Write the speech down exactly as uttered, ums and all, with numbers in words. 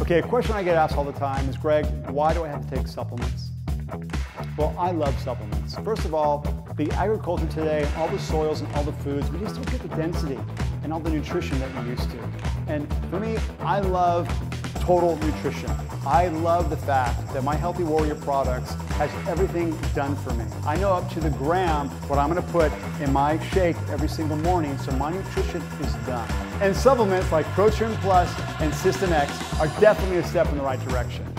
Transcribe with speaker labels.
Speaker 1: Okay, a question I get asked all the time is, Greg, why do I have to take supplements? Well, I love supplements. First of all, the agriculture today, all the soils and all the foods, we just don't get the density and all the nutrition that we used to. And for me, I love total nutrition. I love the fact that my Healthy Warrior products has everything done for me. I know up to the gram what I'm going to put in my shake every single morning, so my nutrition is done. And supplements like Protein Plus and System X are definitely a step in the right direction.